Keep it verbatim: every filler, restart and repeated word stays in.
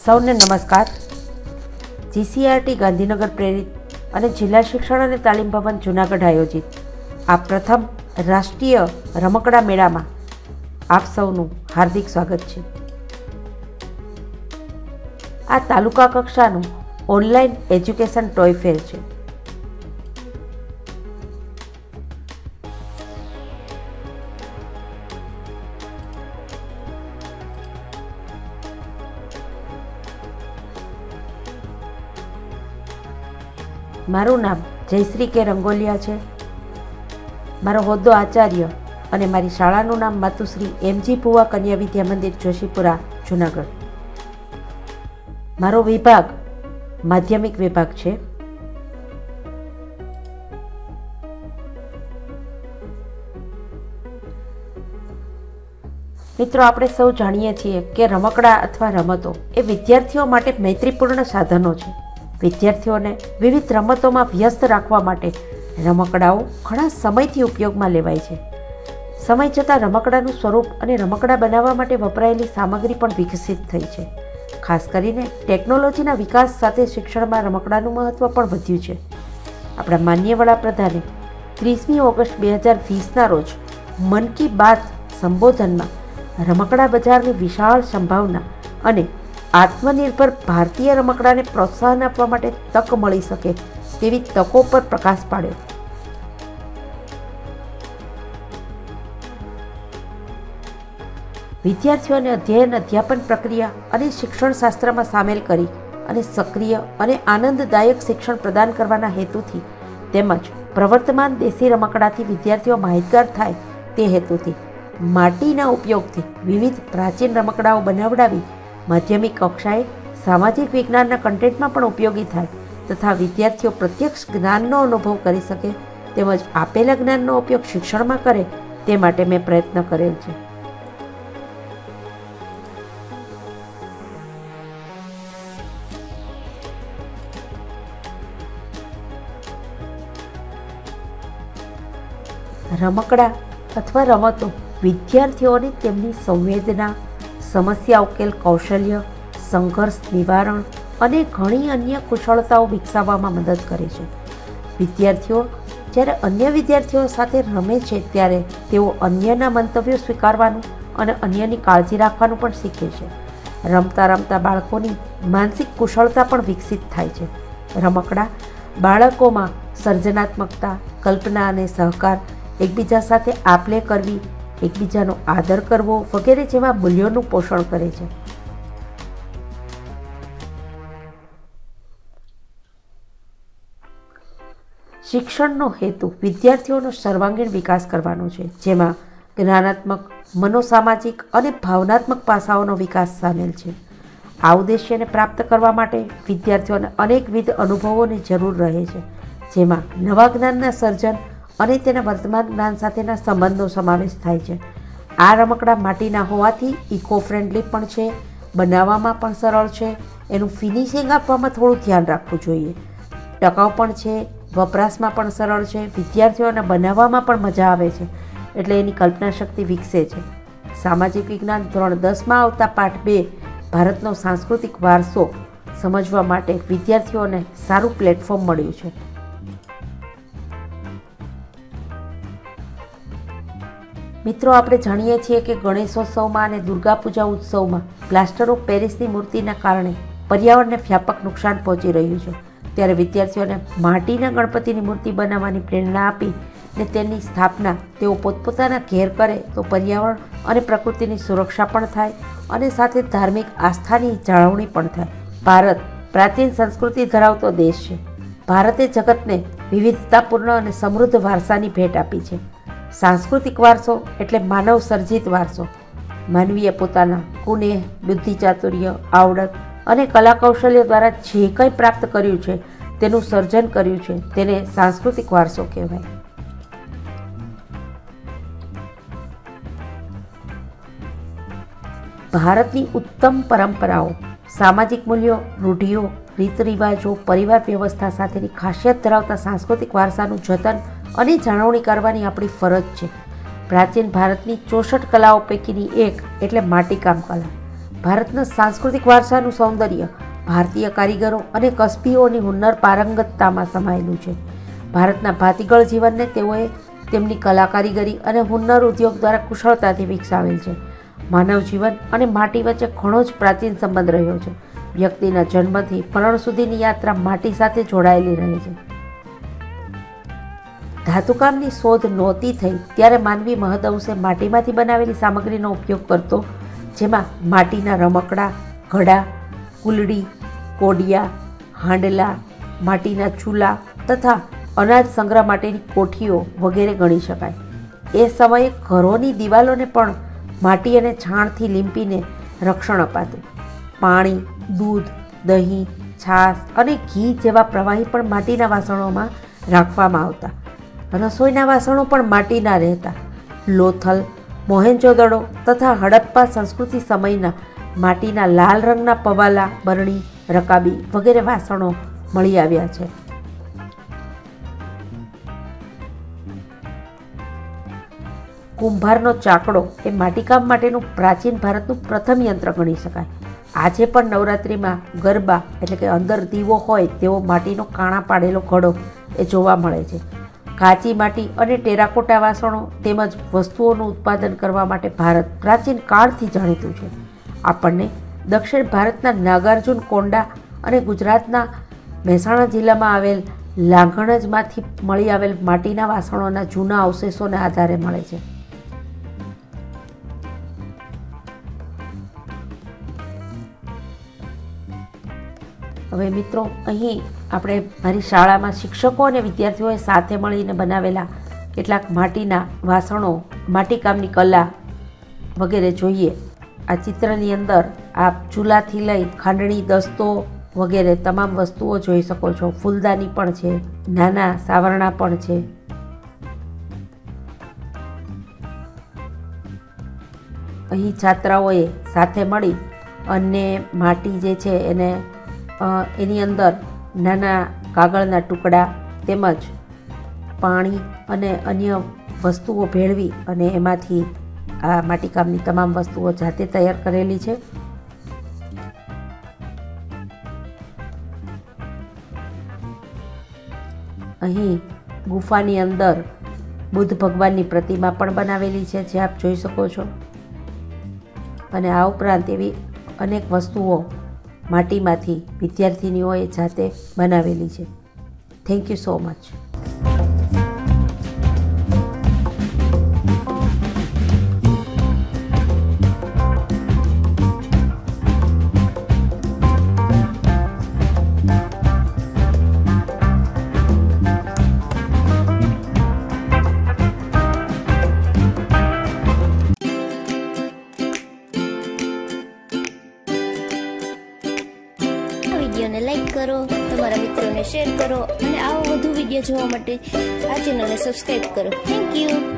સૌને નમસ્કાર। જીસીઆરટી ગાંધીનગર પ્રેરિત અને જિલ્લા શિક્ષણ અને તાલીમ ભવન જૂનાગઢ આયોજિત આ પ્રથમ રાષ્ટ્રીય રમકડા મેળામાં આપ સૌનું હાર્દિક સ્વાગત છે। આ તાલુકા કક્ષાનું ઓનલાઈન એજ્યુકેશન ટોય ફેર છે। મારું નામ જયશ્રી કે રંગોલિયા છે। મારો હોદ્દો આચાર્ય અને મારી શાળાનું નામ માતુશ્રી એમજી પુવા કન્યા વિદ્યા મંદિર જોશીપુરા જૂનાગઢ। મારો વિભાગ માધ્યમિક વિભાગ છે। મિત્રો, આપણે સૌ જાણીએ છીએ કે રમકડા અથવા રમતો એ વિદ્યાર્થીઓ માટે મૈત્રીપૂર્ણ સાધનો છે। વિદ્યાર્થીઓને વિવિધ રમતોમાં વ્યસ્ત રાખવા માટે રમકડાઓ ઘણા સમયથી ઉપયોગમાં લેવાય છે। સમય જતાં રમકડાનું સ્વરૂપ અને રમકડા બનાવવા માટે વપરાયેલી સામગ્રી પણ વિકસિત થઈ છે। ખાસ કરીને ટેકનોલોજીના વિકાસ સાથે શિક્ષણમાં રમકડાનું મહત્ત્વ પણ વધ્યું છે। આપણા માનનીય વડાપ્રધાને ત્રીસમી ઓગસ્ટ બે હજાર વીસના રોજ મન કી બાત સંબોધનમાં રમકડા બજારની વિશાળ સંભાવના અને આત્મનિર્ભર ભારતીય રમકડાને પ્રોત્સાહન આપવા માટે તક મળી શકે તેવી તકો પર પ્રકાશ પાડ્યો। વિદ્યાર્થીઓને અધ્યયન અધ્યાપન પ્રક્રિયા અને શિક્ષણ શાસ્ત્રમાં સામેલ કરી અને સક્રિય અને આનંદદાયક શિક્ષણ પ્રદાન કરવાના હેતુથી તેમજ પ્રવર્તમાન દેશી રમકડાથી વિદ્યાર્થીઓ માહિતગાર થાય તે હેતુથી માટીના ઉપયોગથી વિવિધ પ્રાચીન રમકડાઓ બનાવડાવી માધ્યમિક કક્ષાએ સામાજિક વિજ્ઞાનના કન્ટેન્ટમાં પણ ઉપયોગી થાય તથા વિદ્યાર્થીઓ પ્રત્યક્ષ જ્ઞાનનો અનુભવ કરી શકે તેમજ આપેલા જ્ઞાનનો ઉપયોગ શિક્ષણમાં કરે તે માટે મેં પ્રયત્ન કરેલ છે। રમકડા અથવા રમતો વિદ્યાર્થીઓને તેમની સંવેદના, સમસ્યા ઉકેલ કૌશલ્ય, સંઘર્ષ નિવારણ અને ઘણી અન્ય કુશળતાઓ વિકસાવવામાં મદદ કરે છે। વિદ્યાર્થીઓ જ્યારે અન્ય વિદ્યાર્થીઓ સાથે રમે છે ત્યારે તેઓ અન્યના મંતવ્યો સ્વીકારવાનું અને અન્યની કાળજી રાખવાનું પણ શીખે છે। રમતા રમતા બાળકોની માનસિક કુશળતા પણ વિકસિત થાય છે। રમકડા બાળકોમાં સર્જનાત્મકતા, કલ્પના અને સહકાર, એકબીજા સાથે આપ-લે કરવી, એકબીજાનો આદર કરવો વગેરે જેવા મૂલ્યોનું પોષણ કરે છે। શિક્ષણનો હેતુ વિદ્યાર્થીઓનો સર્વાંગીણ વિકાસ કરવાનો છે, જેમાં જ્ઞાનાત્મક, મનોસામાજિક અને ભાવનાત્મક પાસાઓનો વિકાસ સામેલ છે। આ ઉદ્દેશ્યને પ્રાપ્ત કરવા માટે વિદ્યાર્થીઓને અનેકવિધ અનુભવોની જરૂર રહે છે, જેમાં નવા જ્ઞાનના સર્જન અને તેના વર્તમાન જ્ઞાન સાથેના સંબંધનો સમાવેશ થાય છે। આ રમકડા માટીના હોવાથી ઇકો ફ્રેન્ડલી પણ છે, બનાવવામાં પણ સરળ છે, એનું ફિનિશિંગ આપવામાં થોડું ધ્યાન રાખવું જોઈએ, ટકાઉ પણ છે, વપરાશમાં પણ સરળ છે, વિદ્યાર્થીઓને બનાવવામાં પણ મજા આવે છે એટલે એની કલ્પના શક્તિ વિકસે છે। સામાજિક વિજ્ઞાન ધોરણ દસમાં આવતા પાઠ બે ભારતનો સાંસ્કૃતિક વારસો સમજવા માટે વિદ્યાર્થીઓને સારું પ્લેટફોર્મ મળ્યું છે। મિત્રો, આપણે જાણીએ છીએ કે ગણેશોત્સવમાં અને દુર્ગા પૂજા ઉત્સવમાં પ્લાસ્ટર ઓફ પેરિસની મૂર્તિના કારણે પર્યાવરણને વ્યાપક નુકસાન પહોંચી રહ્યું છે, ત્યારે વિદ્યાર્થીઓને માટીના ગણપતિની મૂર્તિ બનાવવાની પ્રેરણા આપી ને તેની સ્થાપના તેઓ પોતપોતાના ઘેર કરે તો પર્યાવરણ અને પ્રકૃતિની સુરક્ષા પણ થાય અને સાથે ધાર્મિક આસ્થાની જાળવણી પણ થાય। ભારત પ્રાચીન સંસ્કૃતિ ધરાવતો દેશ છે। ભારતે જગતને વિવિધતાપૂર્ણ અને સમૃદ્ધ વારસાની ભેટ આપી છે। સાંસ્કૃતિક વારસો એટલે માનવ સર્જિત વારસો। માનવીએ પોતાના કુનેહ, બુદ્ધિ ચાતુર્ય, આવડત અને કલા કૌશલ્ય દ્વારા જે કંઈ પ્રાપ્ત કર્યું છે તેનું સર્જન કર્યું છે તેને સાંસ્કૃતિક વારસો કહેવાય। ભારતની ઉત્તમ પરંપરાઓ, સામાજિક મૂલ્યો, રૂઢિઓ, રીત રિવાજો, પરિવાર વ્યવસ્થા સાથેની ખાસિયત ધરાવતા સાંસ્કૃતિક વારસાનું જતન અને જાળવણી કરવાની આપણી ફરજ છે। પ્રાચીન ભારતની ચોસઠ કલાઓ પૈકીની એક એટલે માટીકામ કલા। ભારતના સાંસ્કૃતિક વારસાનું સૌંદર્ય ભારતીય કારીગરો અને કસ્બીઓની હુન્નર પારંગતતામાં સમાયેલું છે. ભારતના ભાતીગળ જીવનને તેઓએ તેમની કલા કારીગરી અને હુન્નર ઉદ્યોગ દ્વારા કુશળતાથી વિકસાવેલ છે. માનવ જીવન અને માટી વચ્ચે ઘણો જ પ્રાચીન સંબંધ રહ્યો છે. વ્યક્તિના જન્મથી મરણ સુધીની યાત્રા માટી સાથે જોડાયેલી રહે છે. ધાતુકામની શોધ નહોતી થઈ ત્યારે માનવી મહદઅંશે માટીમાંથી બનાવેલી સામગ્રીનો ઉપયોગ કરતો, જેમાં માટીના રમકડા, ઘડા, કુલડી, કોડિયા, હાંડલા, માટીના ચૂલા તથા અનાજ સંગ્રહ માટેની કોઠીઓ વગેરે ગણી શકાય. એ સમયે ઘરોની દિવાલોને પણ માટી અને છાણથી લીંપીને રક્ષણ અપાતું. પાણી, દૂધ, દહીં, છાશ અને ઘી જેવા પ્રવાહી પણ માટીના વાસણોમાં રાખવામાં આવતા. રસોઈના વાસણો પણ માટીના રહેતા. લોથલ, મોહેન્જોદડો તથા હડપ્પા સંસ્કૃતિ સમયના માટીના લાલ રંગના પવાલા, બરણી, રકાબી વગેરે વાસણો મળી આવ્યા છે. કુંભારનો ચાકડો એ માટીકામ માટેનું પ્રાચીન ભારતનું પ્રથમ યંત્ર ગણી શકાય. આજે પણ નવરાત્રિમાં ગરબા એટલે કે અંદર દીવો હોય તેવો માટીનો કાણા પાડેલો ઘડો એ જોવા મળે છે. કાચી માટી અને ટેરાકોટા વાસણો તેમજ વસ્તુઓનું ઉત્પાદન કરવા માટે ભારત પ્રાચીન કાળથી જાણીતું છે. આપણને દક્ષિણ ભારતના નાગાર્જુન કોંડા અને ગુજરાતના મહેસાણા જિલ્લામાં આવેલ લાંઘણજમાંથી મળી આવેલ માટીના વાસણોના જૂના અવશેષોને આધારે મળે છે. હવે મિત્રો, અહીં આપણે મારી શાળામાં શિક્ષકો અને વિદ્યાર્થીઓએ સાથે મળીને બનાવેલા કેટલાક માટીના વાસણો, માટીકામની કલા વગેરે જોઈએ. આ ચિત્રની અંદર આપ ચૂલાથી લઈ ખાંડણી, દસ્તો વગેરે તમામ વસ્તુઓ જોઈ શકો છો. ફૂલદાની પણ છે, નાના સાવરણા પણ છે. અહીં છાત્રાઓએ સાથે મળી અને માટી જે છે એને એની અંદર નાના કાગળના ટુકડા તેમજ પાણી અને અન્ય વસ્તુઓ ભેળવી અને એમાંથી આ માટીકામની તમામ વસ્તુઓ જાતે તૈયાર કરેલી છે. અહીં ગુફાની અંદર બુદ્ધ ભગવાનની પ્રતિમા પણ બનાવેલી છે, જે આપ જોઈ શકો છો. અને આ ઉપરાંત એવી અનેક વસ્તુઓ માટીમાંથી વિદ્યાર્થીનીઓએ જાતે બનાવેલી છે. Thank you so much. વિડીયોને લાઈક કરો, તમારા મિત્રોને શેર કરો અને આવા વધુ વિડીયો જોવા માટે આ ચેનલને સબસ્ક્રાઈબ કરો. Thank you.